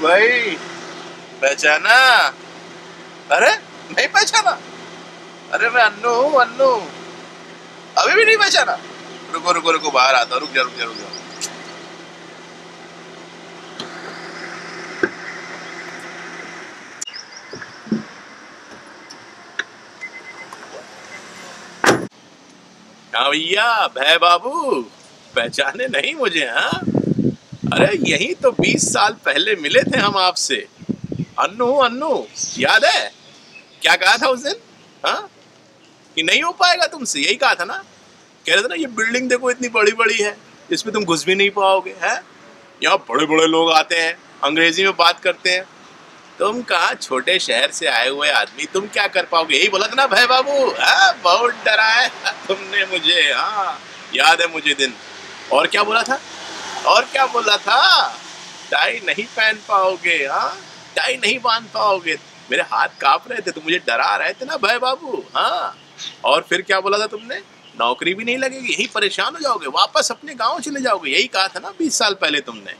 भाई, पहचाना? अरे नहीं पहचाना? अरे मैं अन्नू हूँ, अन्नू। अभी भी नहीं पहचाना? रुको रुको रुको, बाहर आता हूँ, रुक जा रुक जा रुक जा। हाँ भैया, भय बाबू, पहचाने नहीं मुझे? हाँ, अरे यही तो 20 साल पहले मिले थे हम आपसे। अन्नू अन्नू, याद है? क्या कहा था उस दिन? हाँ, कि नहीं हो पाएगा तुमसे, यही कहा था ना? कह रहे थे ना, ये बिल्डिंग देखो इतनी बड़ी बड़ी है, इसमें तुम घुस भी नहीं पाओगे। हैं, यहाँ बड़े बड़े लोग आते हैं, अंग्रेजी में बात करते हैं। तुम कहाँ, छोटे शहर से आए हुए आदमी, तुम क्या कर पाओगे? यही बोला था ना भय बाबू? हाँ, बहुत डराया तुमने मुझे। हाँ, याद है मुझे दिन। और क्या बोला था? और क्या बोला था? टाई नहीं पहन पाओगे, हाँ, टाई नहीं बांध पाओगे। मेरे हाथ कांप रहे थे, तुम मुझे डरा रहे थे ना भय बाबू। हाँ, और फिर क्या बोला था तुमने? नौकरी भी नहीं लगेगी, यही परेशान हो जाओगे, वापस अपने गांव चले जाओगे। यही कहा था ना 20 साल पहले तुमने।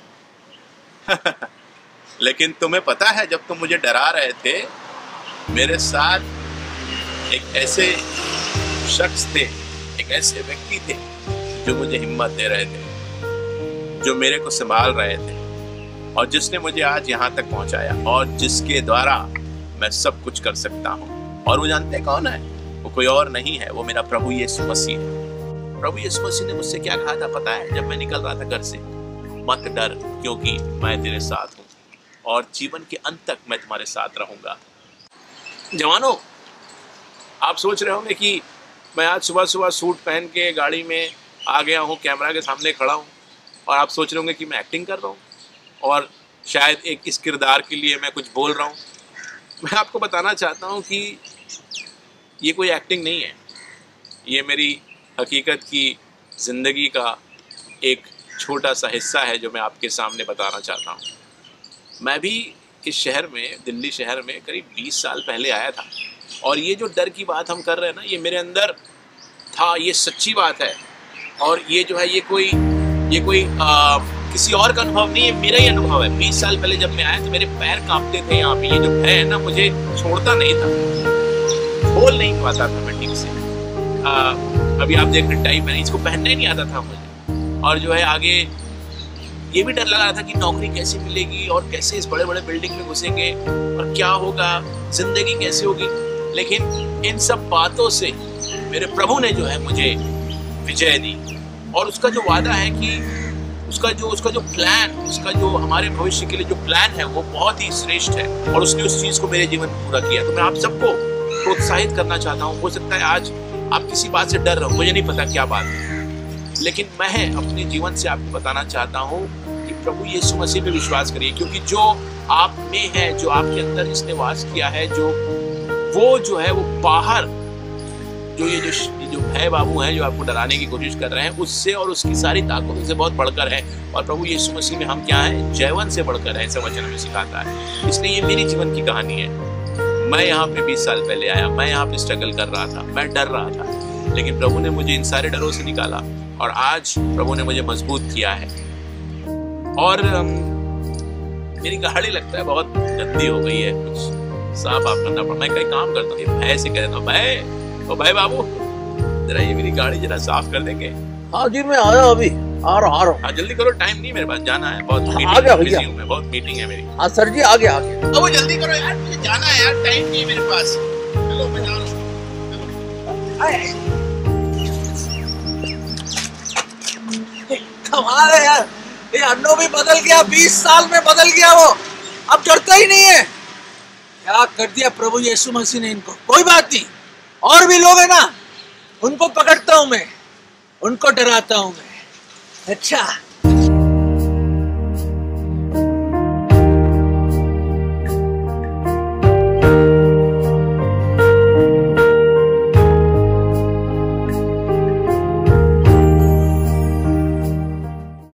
लेकिन तुम्हें पता है, जब तुम मुझे डरा रहे थे, मेरे साथ एक ऐसे शख्स थे, एक ऐसे व्यक्ति थे जो मुझे हिम्मत दे रहे थे, जो मेरे को संभाल रहे थे, और जिसने मुझे आज यहाँ तक पहुँचाया, और जिसके द्वारा मैं सब कुछ कर सकता हूँ। और वो जानते हैं कौन है? वो कोई और नहीं है, वो मेरा प्रभु यीशु मसीह है। प्रभु यीशु मसीह ने मुझसे क्या कहा था पता है, जब मैं निकल रहा था घर से? मत डर, क्योंकि मैं तेरे साथ हूँ, और जीवन के अंत तक मैं तुम्हारे साथ रहूंगा। जवानों, आप सोच रहे होंगे कि मैं आज सुबह सुबह सूट पहन के गाड़ी में आ गया हूँ, कैमरा के सामने खड़ा हूँ, और आप सोच रहे होंगे कि मैं एक्टिंग कर रहा हूँ, और शायद एक इस किरदार के लिए मैं कुछ बोल रहा हूँ। मैं आपको बताना चाहता हूँ कि ये कोई एक्टिंग नहीं है, ये मेरी हकीकत की ज़िंदगी का एक छोटा सा हिस्सा है जो मैं आपके सामने बताना चाहता हूँ। मैं भी इस शहर में, दिल्ली शहर में करीब 20 साल पहले आया था, और ये जो डर की बात हम कर रहे हैं ना, ये मेरे अंदर था, ये सच्ची बात है। और ये जो है, ये कोई किसी और का अनुभव नहीं है, मेरा ही अनुभव है। 20 साल पहले जब मैं आया तो मेरे पैर कांपते थे यहाँ पे। ये जो भय है ना, मुझे छोड़ता नहीं था, बोल नहीं पाता था मैं ठीक से। अभी आप देख रहे टाई पहने, इसको पहनना ही नहीं आता था मुझे। और जो है आगे ये भी डर लग रहा था कि नौकरी कैसे मिलेगी, और कैसे इस बड़े बड़े बिल्डिंग में घुसेंगे, और क्या होगा, जिंदगी कैसे होगी। लेकिन इन सब बातों से मेरे प्रभु ने जो है मुझे विजय दी, और उसका जो वादा है कि उसका जो प्लान, उसका जो हमारे भविष्य के लिए जो प्लान है, वो बहुत ही श्रेष्ठ है, और उसने उस चीज को मेरे जीवन में पूरा किया। तो मैं आप सबको प्रोत्साहित करना चाहता हूँ। हो सकता है आज आप किसी बात से डर रहे हो, मुझे नहीं पता क्या बात है, लेकिन मैं अपने जीवन से आपको बताना चाहता हूँ कि प्रभु यीशु मसीह पे विश्वास करिए, क्योंकि जो आप में है, जो आपके अंदर इसने वास किया है, वो जो है वो बाहर जो ये जो भय बाबू हैं, जो आपको डराने की कोशिश कर रहे हैं, उससे और उसकी सारी ताकतों से बहुत बढ़कर है। और प्रभु यीशु मसीह में हम क्या हैं? जयवंत से बढ़कर है, ऐसा वचन हमें सिखाता है। इसलिए ये मेरी जीवन की कहानी है। मैं यहाँ पे 20 साल पहले आया, मैं यहाँ पे स्ट्रगल कर रहा था, मैं डर रहा था, लेकिन प्रभु ने मुझे इन सारे डरों से निकाला, और आज प्रभु ने मुझे मजबूत किया है। और मेरी गाड़ी लगता है बहुत गंदी हो गई है, कुछ साफ आप करना पड़ा। मैं कहीं काम करता हूँ, भय से कह देता हूँ, भाई बाबू जरा ये मेरी गाड़ी जरा साफ कर देंगे। हाँ जी, मैं आया, अभी आ रहा हूँ। हाँ जल्दी करो, टाइम नहीं मेरे पास, जाना है, बहुत आ गया भैया, मैं बहुत मीटिंग है मेरी। हाँ सर जी, आ गया। वो जल्दी करो यार, मुझे जाना है यार, टाइम नहीं है मेरे पास। चलो मैं जा रहा हूँ। कमाल है यार, ये अन्नू भी बदल गया, 20 साल में बदल गया वो, अब डरता ही नहीं है। क्या कर दिया प्रभु यीशु मसीह ने इनको। कोई बात नहीं, और भी लोग हैं ना, उनको पकड़ता हूँ मैं, उनको डराता हूँ मैं। अच्छा।